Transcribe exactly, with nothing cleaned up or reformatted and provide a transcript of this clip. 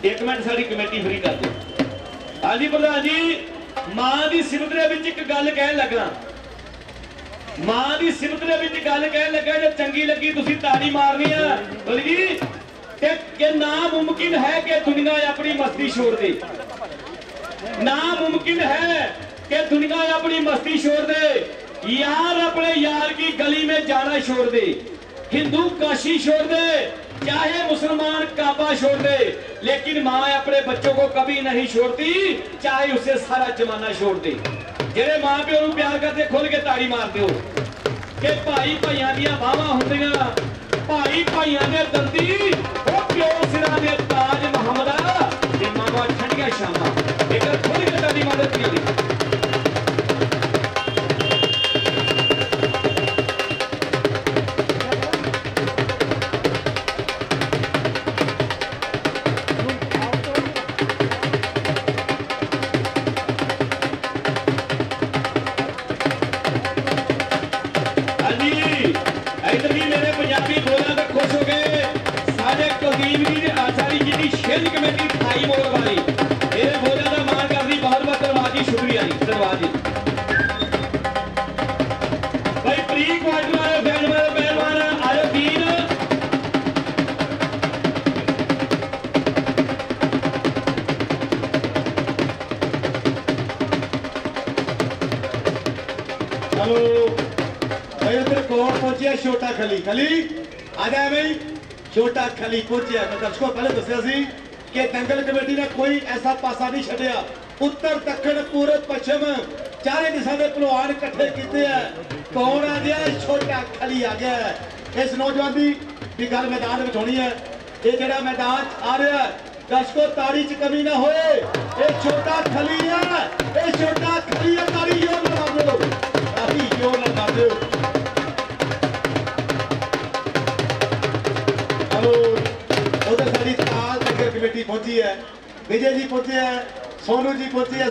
एक minute sari committee free कर दो। हाँ जी प्रधान जी, मां की सिमत एक गल कह लगा, मां की सिमत गल कह लगा, जो चंगी लगी तुसी ताड़ी मारनी है बोली जी, कि नामुमकिन है कि दुनिया अपनी मस्ती छोड़ दे, नामुमकिन है कि दुनिया अपनी मस्ती छोड़ दे, यार अपने यार की गली में जाना छोड़ दे, हिंदू काशी छोड़ दे, चाहे मुसलमान काबा छोड़ दे, लेकिन मां अपने बच्चों को कभी नहीं छोड़ती, चाहे उसे सारा जमाना छोड़ दे। जेड़े मां प्यो नूं प्यार करते खुल के ताड़ी मारते हो कि भाई भाइयों दी बावां हुंदियां, भाई भाइयों दे दंदी, ओ प्यो सिरां दे ताज मुहम्मदा, ते मावां ठंडियां शामां, एक खुल के ताड़ी मारती है। छोटा खली खली आ जाए भाई, छोटा खली पहुंचे। मैं दर्शकों पहले दसिया सी कि दंगल कमेटी ने कोई ऐसा पासा नहीं छड़िया, उत्तर दक्षिण पूरब पश्चिम चारे दिशा के पहलवान इकट्ठे किए हैं। कौन आ गया? छोटा खली आ गया है। इस नौजवान की गल मैदान में होनी है, ये जरा मैदान आ रहा है, दर्शकों ताड़ी च कमी ना होए, ये छोटा खली है, ये छोटा खली है, ताड़ी जोर लगा दो, ताड़ी जोर लगा दो। उधर सारी ताल नगर कमेटी पहुंची है, विजय जी पहुंचे हैं, सोनू जी पहुंचे हैं।